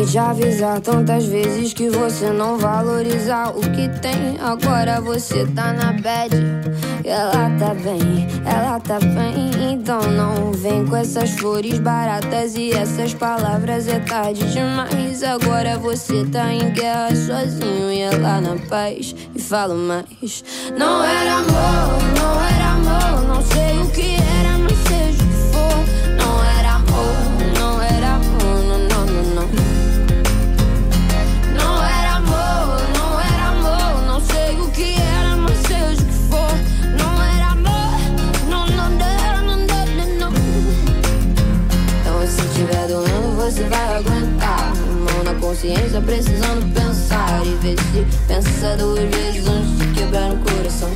Tentei te avisar tantas vezes que você não valorizar o que tem. Agora você tá na bad. Ela tá bem, ela tá bem. Então não vem com essas flores baratas e essas palavras, é tarde demais. Agora você tá em guerra sozinho e ela na paz. E falo mais. Não era amor, não era amor. Não sei o que era, mas seja o que for. Não era amor, não era amor. Não, não, não, não. Não era amor, não era amor. Não sei o que era, mas seja o que for. Não era amor, não, não, não, não, não, não. Então se tiver doendo você vai aguentar. Mão na consciência precisando pensar e ver se pensa duas vezes antes de quebrar o coração.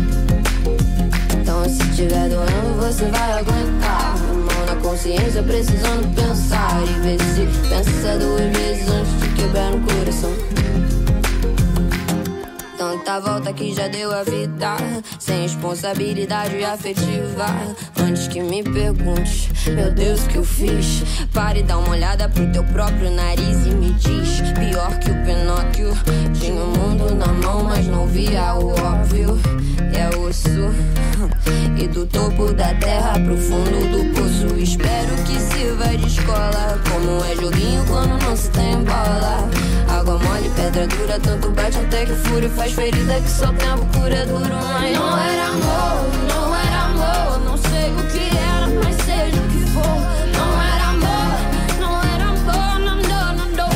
Então se tiver doendo você vai aguentar. Mão na consciência precisando pensar e ver se pensa duas vezes antes de quebrar o coração. Tanta volta que já deu a vida, sem responsabilidade afetiva. Antes que me pergunte, meu Deus, o que eu fiz? Pare e dá uma olhada pro teu próprio nariz e me diz. Pior que o Pinóquio, tinha o mundo na mão, mas não via o óbvio. É osso, e do topo da terra pro fundo do poço. Espero que sirva de escola, como é joguinho quando não se tem bola. Água mole, pedra dura, tanto bate até que fúria faz ferida que só o tempo cura duro. Mas não era amor, não era amor. Não sei o que era, mas seja o que for. Não era amor, não era amor, não, não, não, não.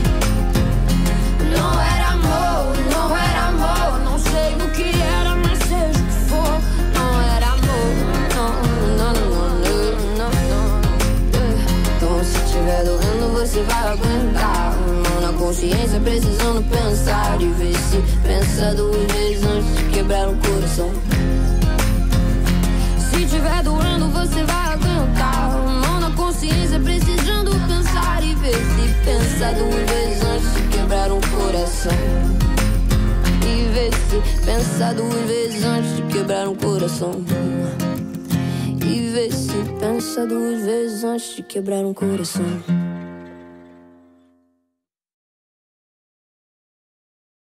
Não era amor, não era amor. Não sei o que era, mas seja o que for. Não era amor, não, não, não, não, não. Então se tiver doendo você vai aguentar. Consciência precisando pensar e ver se pensa duas vezes antes de quebrar o coração. Se tiver doendo você vai aguentar. Mão na consciência precisando pensar e ver se pensa duas vezes antes de quebrar um coração. E ver se pensa duas vezes antes de quebrar um coração. E ver se pensa duas vezes antes de quebrar um coração.